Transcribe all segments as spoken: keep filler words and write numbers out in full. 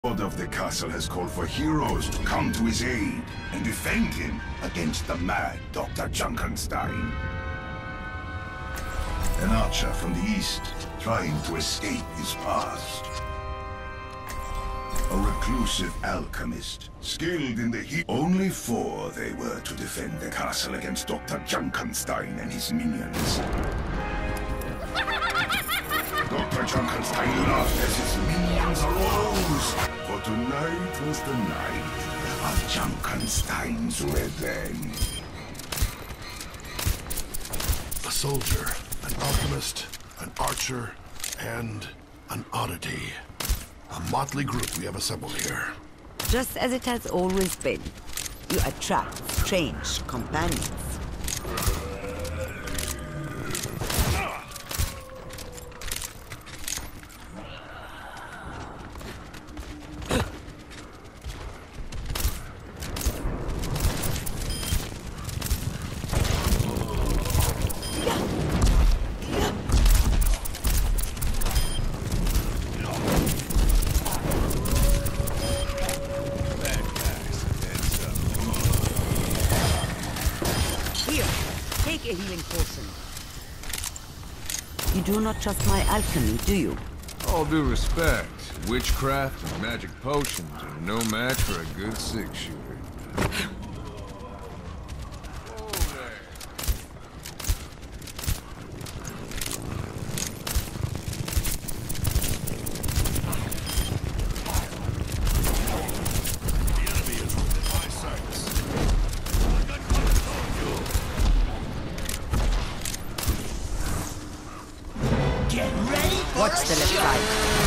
Lord of the castle has called for heroes to come to his aid and defend him against the mad Doctor Junkenstein. An archer from the east, trying to escape his past. A reclusive alchemist, skilled in the heat. Only four they were to defend the castle against Doctor Junkenstein and his minions. Doctor Junkenstein laughed as his minions arose. For tonight was the night of Junkenstein's revenge. A soldier, an alchemist, an archer, and an oddity. A motley group we have assembled here. Just as it has always been. You attract strange companions. Take a healing potion. You do not trust my alchemy, do you? All due respect, witchcraft and magic potions are no match for a good six-shooter. Watch the left side.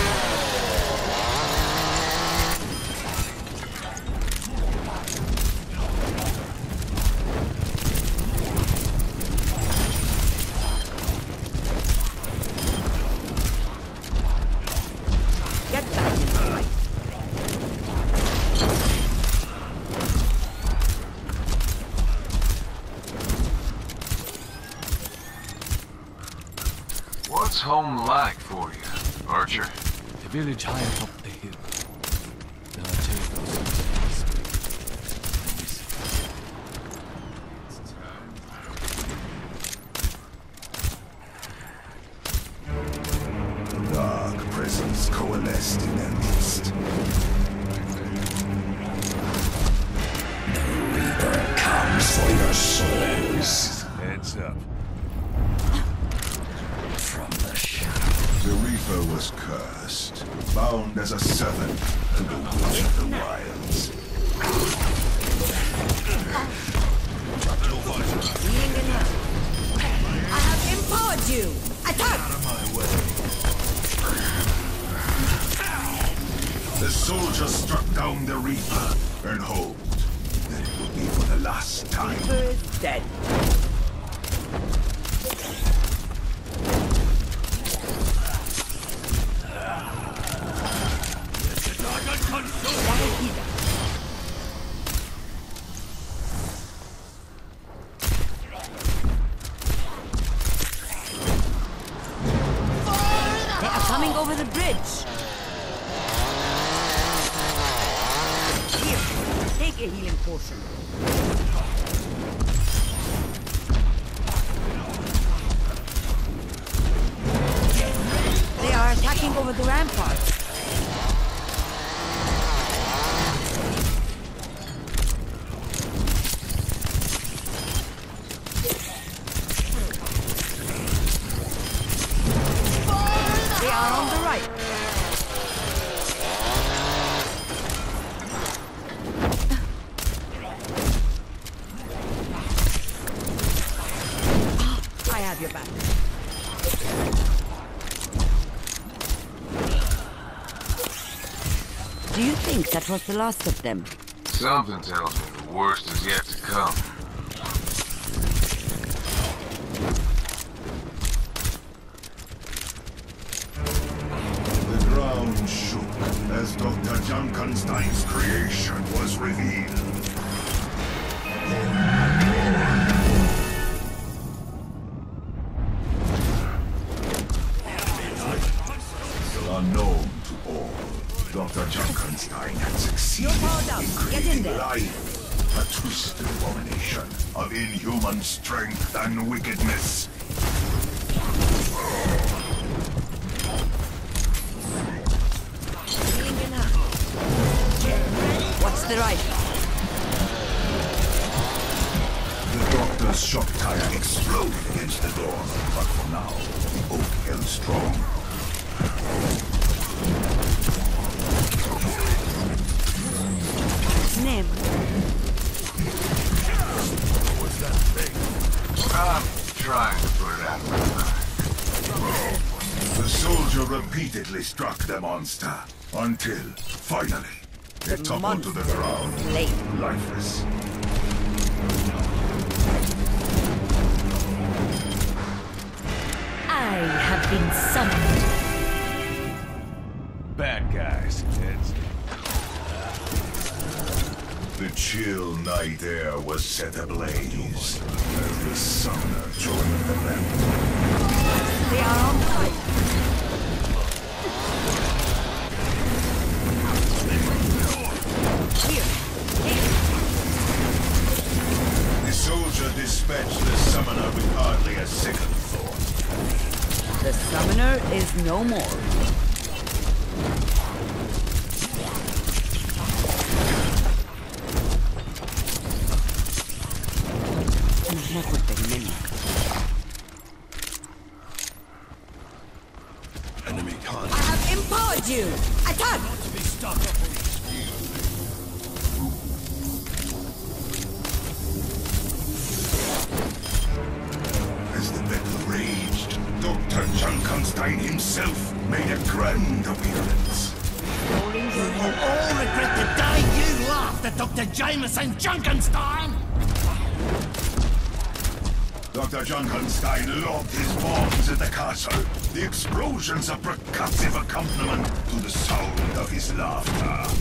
Get back in the light. What's home like for you, Archer? The village high atop the hill. There are tables. Dark presence coalesced in their midst. The Reaper comes for your souls. Heads up. The Reaper was cursed, bound as a servant to the witch of the wilds. I have empowered you! Attack! Out of my way. The soldier struck down the Reaper and hoped that it would be for the last time. Reaper is dead. They are coming over the bridge. Here, take a healing potion. They are attacking over the ramparts. They are on the right. I have your back. Do you think that was the last of them? Something tells me the worst is yet to come. The ground shook as Doctor Junkenstein's creation was revealed. Unknown to all, Doctor Junkenstein Junkenstein had succeeded You're powered up. in Get in creating there. life, a twisted abomination of inhuman strength and wickedness. What's the right? The doctor's shock tire exploded against the door, but for now, the oak held strong. Name. What's that thing? I'm trying to put it out of my mind. The soldier repeatedly struck the monster, until, finally, it The toppled to the monster ground, late. lifeless. I have been summoned. Bad guys, kids. The chill night air was set ablaze as the summoner joined the battle. They are on fire. Here. Here. The soldier dispatched the summoner with hardly a second thought. The summoner is no more. Enemy I contact. have empowered you! Attack! As the battle raged, Doctor Junkenstein himself made a grand appearance. You'll all regret the day you laughed at Doctor Jameson Junkenstein! Doctor Junkenstein lobbed his bombs at the castle, the explosions a percussive accompaniment to the sound of his laughter.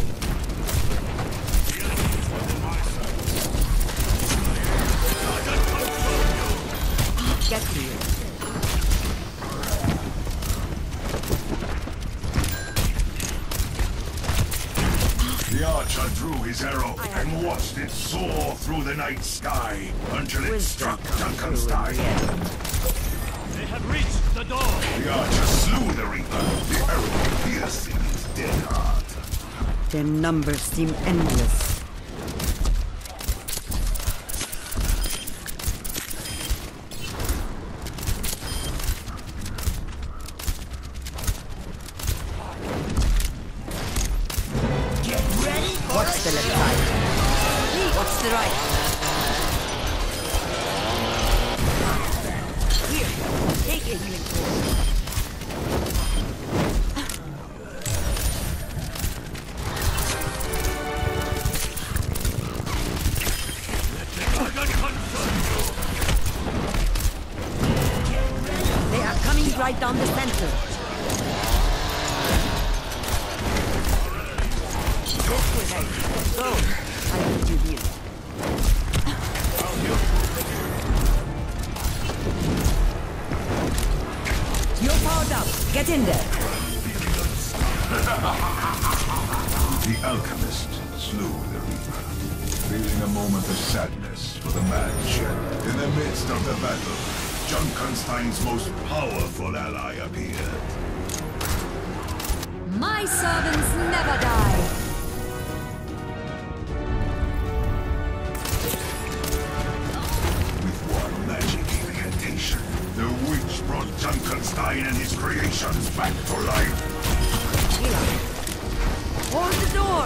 Get here. The archer drew his arrow and watched it soar through the night sky until it Wisdom struck comes through in Junkenstein. the end. They have reached the door! The archer slew the reaper, the arrow piercing his dead heart. Their numbers seem endless. What's the left side? What's the right? Here, take a healing potion. They are coming right down the center. This way, guys. Go. I need you here. You're powered up. Get in there. The alchemist slew the reaper, feeling a moment of sadness for the man shed. In the midst of the battle, Junkenstein's most powerful ally appeared. My servants never die. With one magic incantation, the witch brought Junkenstein and his creations back to life. Eli. Hold the door.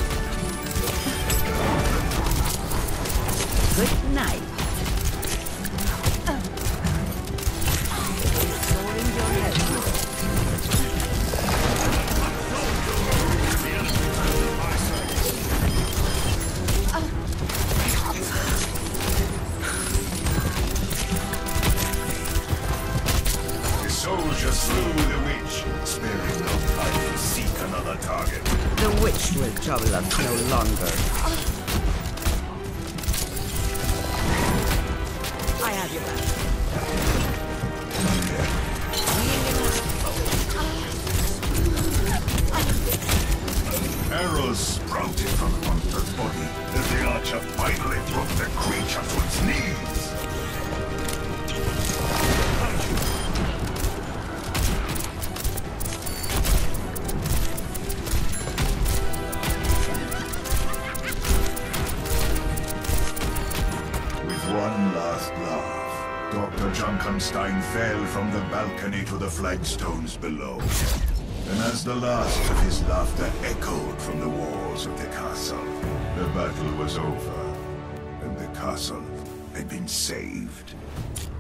Good night. Soaring your head. The soldier slew the witch, sparing no time to seek another target. The witch will trouble us no longer. I have your back. Arrows sprouted from the monster's body as the archer finally brought the creature to its knees. With one last laugh, Doctor Junkenstein fell from the balcony to the flagstones below. And as the last of his laughter echoed from the walls of the castle, the battle was over, and the castle had been saved.